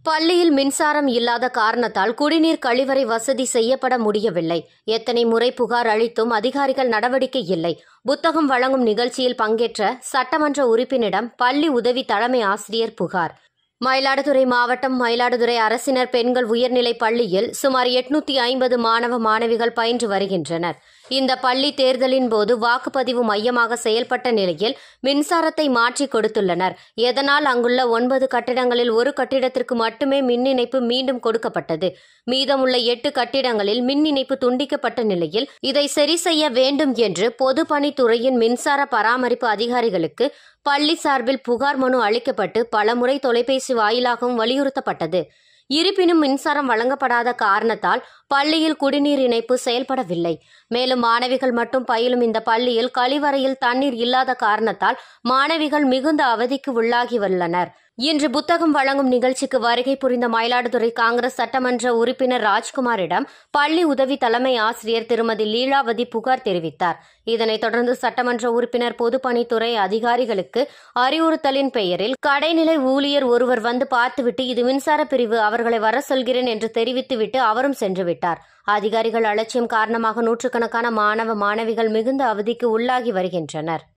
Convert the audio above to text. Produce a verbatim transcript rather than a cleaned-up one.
பள்ளியில் மின்சாரம் இல்லாத காரணத்தால் குடிநீர் கழிவறை வசதி செய்யப்பட முடியவில்லை. எத்தனை முறை புகார் அளித்தும் அதிகாரிகள் நடவடிக்கை இல்லை. புத்தகம் வழங்கும் நிகழ்ச்சியில் பங்கேற்ற சட்டமன்ற உறுப்பினரிடம் பள்ளி உதவி தலைமை ஆசிரியர் புகார். மயிலாடுதுறை மாவட்டம் மயிலாடுதுறை அரசினர் பெண்கள் உயர்நிலைப் பள்ளியில் சுமார் எட்நூத்தி ஐம்பது மாணவ மாணவிகள் பயின்று வருகின்றனர். இந்த பள்ளி தேர்தலின் போது வாக்குப்பதிவு மையமாக செயல்பட்ட நிலையில் மின்சாரத்தை மாற்றி கொடுத்துள்ளனர். இதனால் அங்குள்ள ஒன்பது கட்டிடங்களில் ஒரு கட்டிடத்திற்கு மட்டுமே மின் இணைப்பு மீண்டும் கொடுக்கப்பட்டது. மீதமுள்ள எட்டு கட்டிடங்களில் மின் இணைப்பு துண்டிக்கப்பட்ட நிலையில் இதை சரி செய்ய வேண்டும் என்று பொதுப்பணித்துறையின் மின்சார பராமரிப்பு அதிகாரிகளுக்கு பள்ளி சார்பில் புகார் மனு அளிக்கப்பட்டு பலமுறை தொலைபேசி வாயிலாகவும் வலியுறுத்தப்பட்டது. இருப்பினும் மின்சாரம் வழங்கப்படாத காரணத்தால் பள்ளியில் குடிநீர் இணைப்பு செயல்படவில்லை. மேலும் மாணவிகள் மட்டும் பயிலும் இந்த பள்ளியில் கழிவறையில் தண்ணீர் இல்லாத காரணத்தால் மாணவிகள் மிகுந்த அவதிக்கு உள்ளாகியுள்ளனர். இன்று புத்தகம் வழங்கும் நிகழ்ச்சிக்கு வருகை புரிந்த மயிலாடுதுறை காங்கிரஸ் சட்டமன்ற உறுப்பினர் ராஜ்குமாரிடம் பள்ளி உதவி தலைமை ஆசிரியர் திருமதி லீலாவதி புகார் தெரிவித்தார். இதனைத் தொடர்ந்து சட்டமன்ற உறுப்பினர் பொதுப்பணித்துறை அதிகாரிகளுக்கு அறிவுறுத்தலின் பெயரில் கடைநிலை ஊழியர் ஒருவர் வந்து பார்த்துவிட்டு இது மின்சார பிரிவு, அவர்களை வர சொல்கிறேன் என்று தெரிவித்துவிட்டு அவரும் சென்றுவிட்டார். அதிகாரிகள் அலட்சியம் காரணமாக நூற்றுக்கணக்கான மாணவ மாணவிகள் மிகுந்த அவதிக்கு உள்ளாகி வருகின்றனர்.